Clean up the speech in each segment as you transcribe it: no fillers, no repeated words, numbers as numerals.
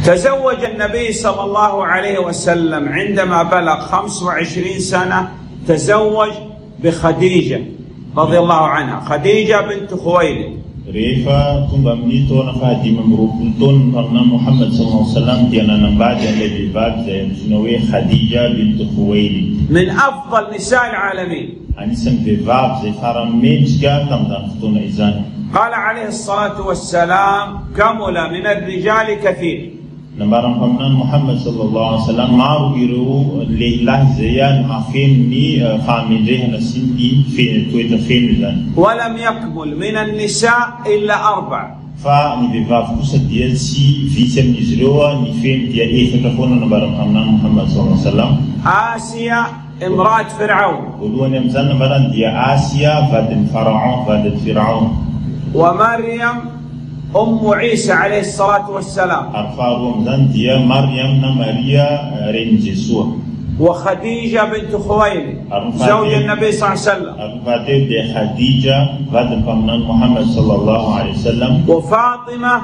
تزوج النبي صلى الله عليه وسلم عندما بلغ 25 سنة، تزوج بخديجة رضي الله عنها، خديجة بنت خويلد. ريفا تنبمني تونا فاتي ممروبلتون فرنا محمد صلى الله عليه وسلم ديانا نبعد الذي بعد زي خديجة بنت خويلد من أفضل نساء العالمين. أنسم في باب زي فرميج جا تم دفتون إذن. قال عليه الصلاة والسلام: كمل من الرجال كثير. نبارم فمنا محمد صلى الله عليه وسلم معه يرو لله زيان عفيني فاميليه نسيني في تويت فين. ولم يكمل من النساء إلا 4. فني بفاف كوسا ديال سي في سم نزروا نفهم ديال إيه فتكون نبارم فمنا محمد صلى الله عليه وسلم. آسيا امرأة فرعون. ودون يمزن نبارم ديال آسيا فدن فرعون فدن فرعون. ومريم أم عيسى عليه الصلاة والسلام. أرفعهم زندية مريم نماريا رنجسوا. وخديجة بنت خويلد زوج النبي صلى الله عليه وسلم. أرفعتهم بخديجة بعد فمن محمد صلى الله عليه وسلم. وفاطمة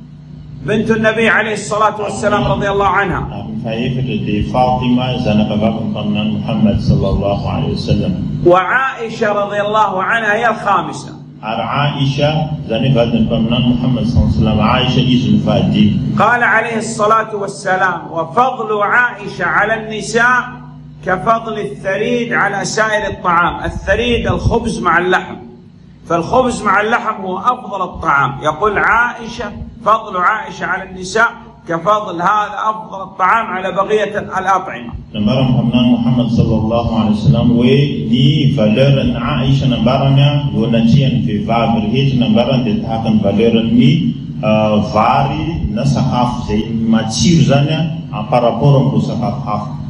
بنت النبي عليه الصلاة والسلام رضي الله عنها. أرفعتهم فاطمة زنب فمن محمد صلى الله عليه وسلم. وعائشة رضي الله عنها هي الخامسة. عائشة زنفت فمن محمد صلى الله عليه وسلم. عائشة إذن فادي. قال عليه الصلاة والسلام: وفضل عائشة على النساء كفضل الثريد على سائر الطعام. الثريد الخبز مع اللحم، فالخبز مع اللحم هو أفضل الطعام. يقول عائشة: فضل عائشة على النساء كفضل هذا أفضل الطعام على بقية الأطعمة. نبارم محمد صلى الله عليه وسلم ودي فالر عائشة نبارنا ونجيان في فابر هيج نبارن تتحقن فالر مي فاري نسخاف زي ما تشير زانا أمبارابورم بسخاف